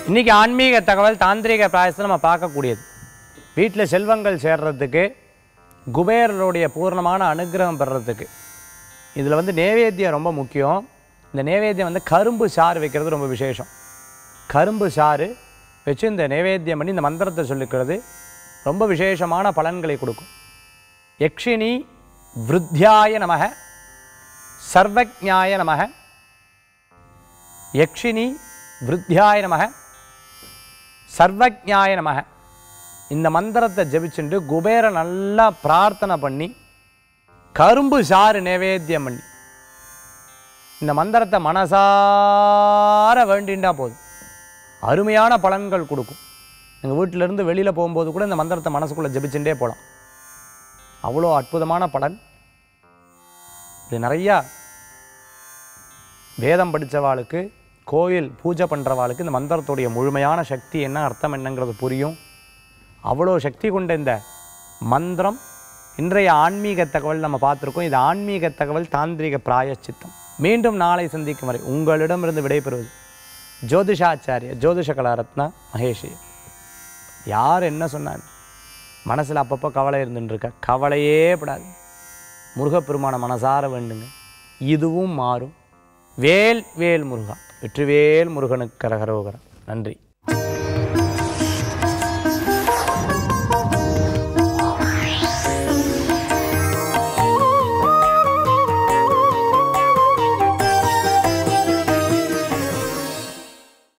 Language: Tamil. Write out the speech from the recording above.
இன்றைக்கி ஆன்மீக தகவல் தாந்திரிக பிராயசத்தை நம்ம பார்க்கக்கூடியது. வீட்டில் செல்வங்கள் சேர்றதுக்கு, குபேரருடைய பூர்ணமான அனுகிரகம் பெறுறதுக்கு இதில் வந்து நைவேத்தியம் ரொம்ப முக்கியம். இந்த நைவேத்தியம் வந்து கரும்பு சாறு வைக்கிறது ரொம்ப விசேஷம். கரும்பு சாறு வச்சு இந்த நைவேத்தியம் பண்ணி இந்த மந்திரத்தை சொல்லிக்கிறது ரொம்ப விசேஷமான பலன்களை கொடுக்கும். யக்ஷினி விருத்தியாய நமக, சர்வஜ்ஞாய நமக, யக்ஷினி விருத்தியாய நமக, சர்வஜ்ஞாய நமக. இந்த மந்திரத்தை ஜபிச்சுட்டு குபேர நல்லா பிரார்த்தனை பண்ணி கரும்பு சாறு நைவேத்தியம் பண்ணி இந்த மந்திரத்தை மனசார வேண்டின்றா போதும், அருமையான பலன்கள் கொடுக்கும். எங்கள் வீட்டிலேருந்து வெளியில் போகும்போது கூட இந்த மந்திரத்தை மனசுக்குள்ளே ஜபிச்சுட்டே போகலாம். அவ்வளோ அற்புதமான பலன். இது நிறையா வேதம் படித்தவாளுக்கு, கோயில் பூஜை பண்ணுறவாளுக்கு இந்த மந்திரத்துடைய முழுமையான சக்தி என்ன, அர்த்தம் என்னங்கிறது புரியும். அவ்வளோ சக்தி கொண்ட இந்த மந்திரம் இன்றைய ஆன்மீக தகவல் நம்ம பார்த்துருக்கோம். இது ஆன்மீக தகவல் தாந்திரிக பிராயச்சித்தம். மீண்டும் நாளை சந்திக்கும் வரை உங்களிடமிருந்து விடைபெறுவது ஜோதிஷாச்சாரிய ஜோதிஷ கலாரத்னா மகேஷ். யார் என்ன சொன்னார், மனசில் அப்பப்போ கவலை இருந்துட்டுருக்க, கவலையே படாது. முருகப்பெருமான மனசார வேண்டுங்க, இதுவும் மாறும். வேல் வேல் முருகா, வெற்றிவேல் முருகனுக்கு கரகரோகரா. நன்றி.